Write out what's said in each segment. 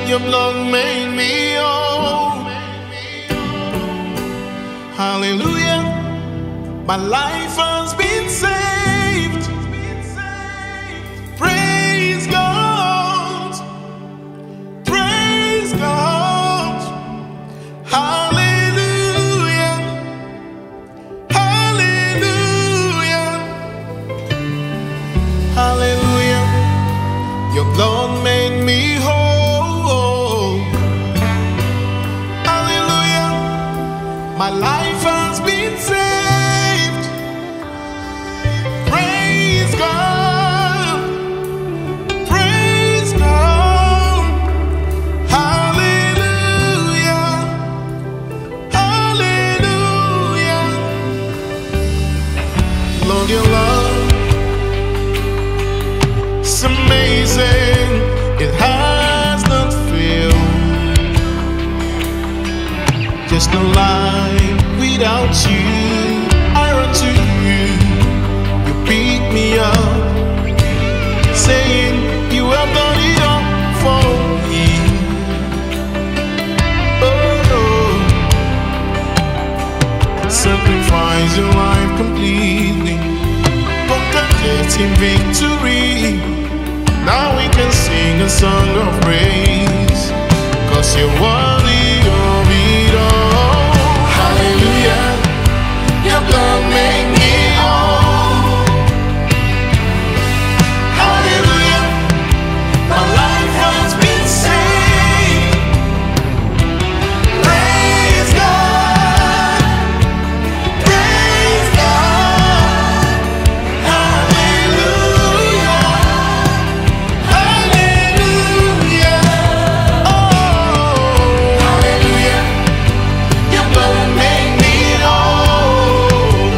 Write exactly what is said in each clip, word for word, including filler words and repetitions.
Your blood made me whole. Hallelujah. My life has been saved. Praise God. Praise God. Hallelujah. Hallelujah. Hallelujah. Your blood made me whole. Hallelujah. My life has been saved. Praise God. Praise God. Hallelujah. Hallelujah. Lord, your love, it's amazing. It has not failed. Just no life without you. I run to you. You pick me up, saying you have done it all for me. Oh, sacrifice your life completely, conquer death in victory. Now we can sing a song of praise, 'cause you're worthy of it all. Hallelujah. Your blood made me whole. Hallelujah. My life has been saved. Praise God. Praise God. Hallelujah. Hallelujah. Oh, hallelujah. Your blood made me whole.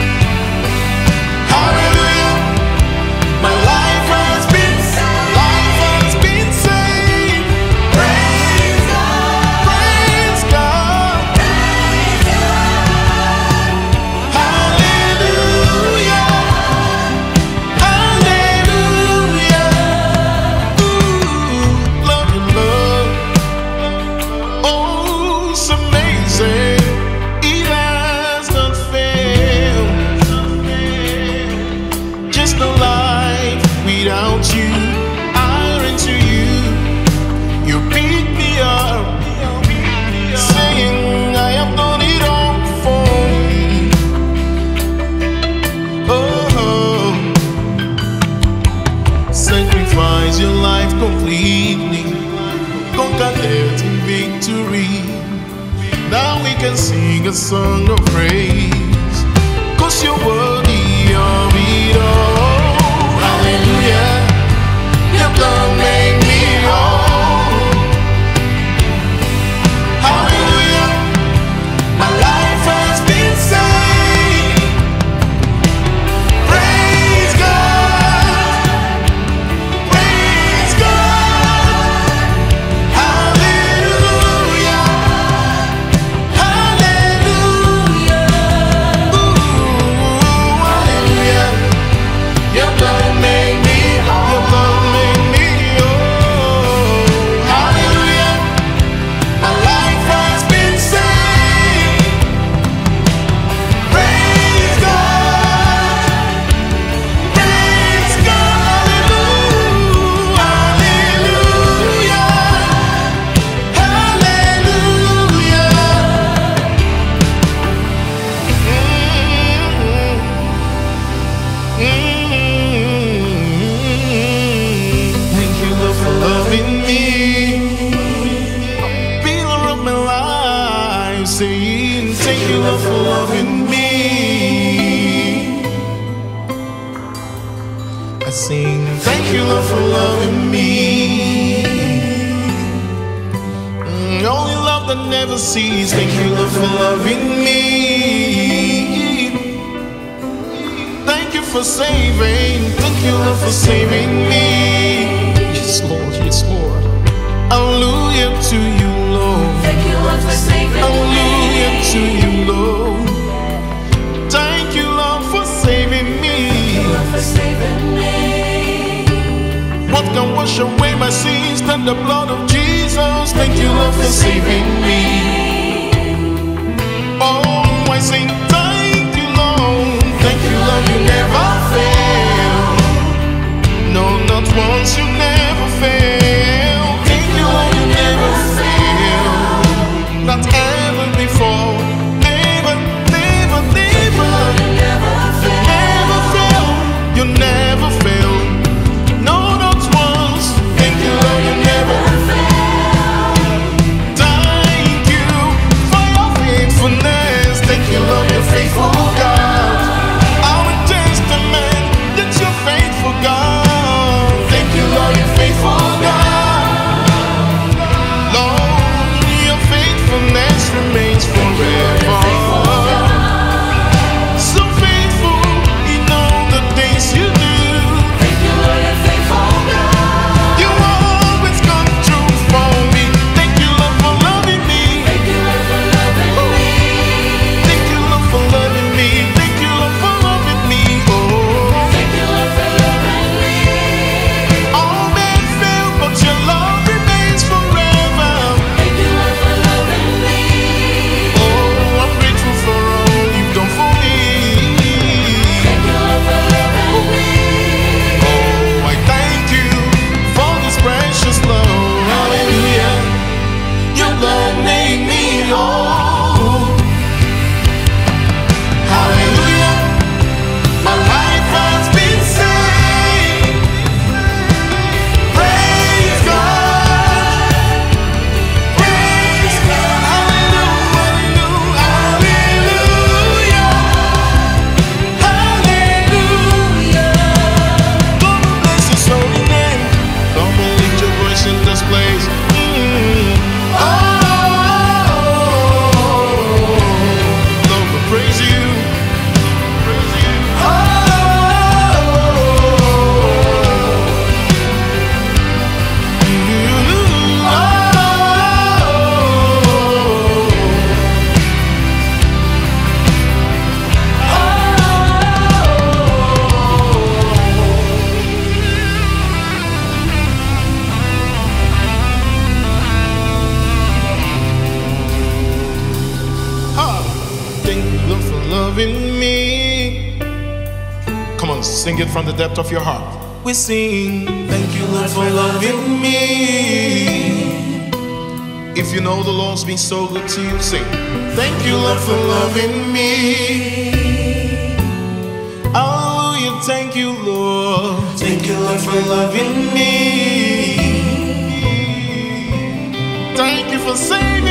Hallelujah. My life has been life has been saved. Praise God. Praise God. Hallelujah. Hallelujah. Ooh, love your love. Oh, it's amazing. It has not failed. Just no life without you. I run to you. You pick me up, saying I have done it all for you. Oh, sacrifice your life completely, conquer death in victory. Now we can sing a song of praise, 'cause you're worthy of it all. Hallelujah. Your blood made me whole. Hallelujah. My life has been saved. Praise God. Praise God. Hallelujah. Hallelujah. Ooh, hallelujah. Your blood made me whole. Your blood made me whole. Hallelujah. My life has been saved. Praise God. Praise God. Hallelujah. Hallelujah. Mm-hmm. Mm-hmm. Thank you, Lord, for loving me. Pillar of my life, saying thank you, Lord, for loving me. I sing thank you, Lord, for loving me. Mm, only love that never ceases. Thank you, Lord, for loving me. Thank you for saving. Thank you, Lord, for saving me. Yes, Lord. Yes, Lord. Hallelujah to you, Lord. Thank you, Lord, for saving Hallelujah me. to you, Lord. Thank you, Lord, for saving me. Thank you, Lord, for saving me. What can wash away my sins than the blood of Jesus? Jesus. Thank you, Lord, for saving me. Oh, I sing thank you, Lord. Thank you, Lord, you never fail. No, not once, you never fail. Thank you, Lord, you never fail. Not ever before. Never, never, never. Never fail. You never fail. No, not once. Thank you, Lord, you never fail. Thank you for your faithfulness. Thank you, Lord, you're faithful God. I'm a testament that you're faithful God. Thank you, Lord, you're faithful God. Lord, your faithfulness remains forever. So faithful in all the things you do. Thank you, Lord, you're faithful God. You always come true for me. Thank you, Lord, for loving me. Thank you, Lord, for loving me. Thank you, Lord, for loving me. Thank you, Lord, for loving me. Oh, Thank you, Lord, for loving me. all men fail, but your love remains forever. Thank you, Lord, for loving me. Oh, I'm grateful for all you've done for me. Thank you, Lord, for loving me. Oh, I thank you for this precious love. Hallelujah. Your love made me whole. Hallelujah. My life has been saved. Praise God. Praise God. Hallelujah. Hallelujah. Hallelujah. Come and bless His holy name. Come and lift your voice in this place. Mm. Oh, Lord, we praise you. Praise you. Oh, thank you, Lord, for loving me. Come on, sing it from the depth of your heart. We sing, thank you, Lord, for loving me. If you know the Lord's been so good to you, sing, thank you, Lord, for loving me. Hallelujah, thank you, Lord. Thank you, Lord, for loving me. Thank you for saving